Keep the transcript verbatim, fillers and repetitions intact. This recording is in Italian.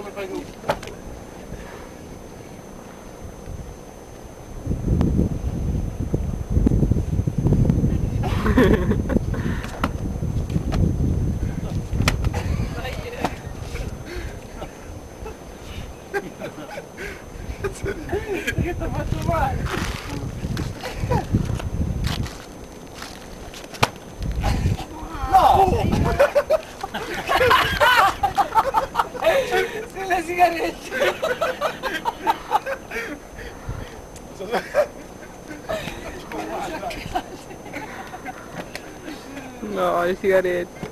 come fai tu. Che ti ho fatto male? No! Sei le sigarette! No, le sigarette.